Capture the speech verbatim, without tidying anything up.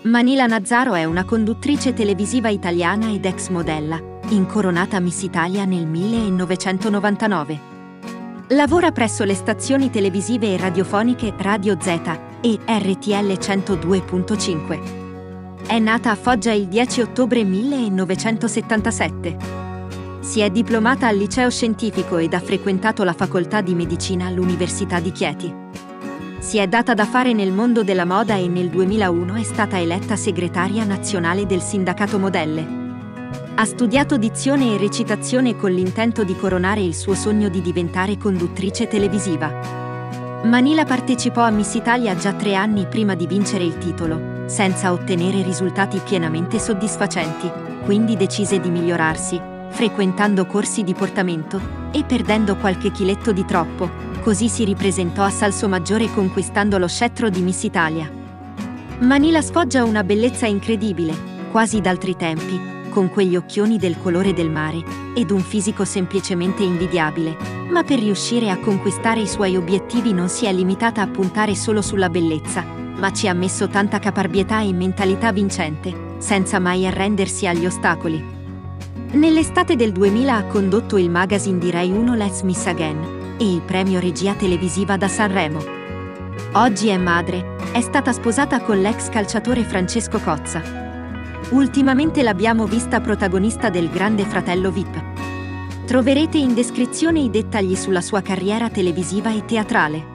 Manila Nazzaro è una conduttrice televisiva italiana ed ex modella, incoronata Miss Italia nel millenovecentonovantanove. Lavora presso le stazioni televisive e radiofoniche Radio Z e R T L centodue punto cinque. È nata a Foggia il dieci ottobre millenovecentosettantasette. Si è diplomata al liceo scientifico ed ha frequentato la facoltà di medicina all'Università di Chieti. Si è data da fare nel mondo della moda e nel duemilauno è stata eletta segretaria nazionale del Sindacato Modelle. Ha studiato dizione e recitazione con l'intento di coronare il suo sogno di diventare conduttrice televisiva. Manila partecipò a Miss Italia già tre anni prima di vincere il titolo, senza ottenere risultati pienamente soddisfacenti, quindi decise di migliorarsi, frequentando corsi di portamento e perdendo qualche chiletto di troppo. Così si ripresentò a Salsomaggiore conquistando lo scettro di Miss Italia. Manila sfoggia una bellezza incredibile, quasi d'altri tempi, con quegli occhioni del colore del mare ed un fisico semplicemente invidiabile, ma per riuscire a conquistare i suoi obiettivi non si è limitata a puntare solo sulla bellezza, ma ci ha messo tanta caparbietà e mentalità vincente, senza mai arrendersi agli ostacoli. Nell'estate del duemila ha condotto il magazine di Rai uno Let's Miss Again e il premio regia televisiva da Sanremo. Oggi è madre, è stata sposata con l'ex calciatore Francesco Cozza. Ultimamente l'abbiamo vista protagonista del Grande Fratello V I P. Troverete in descrizione i dettagli sulla sua carriera televisiva e teatrale.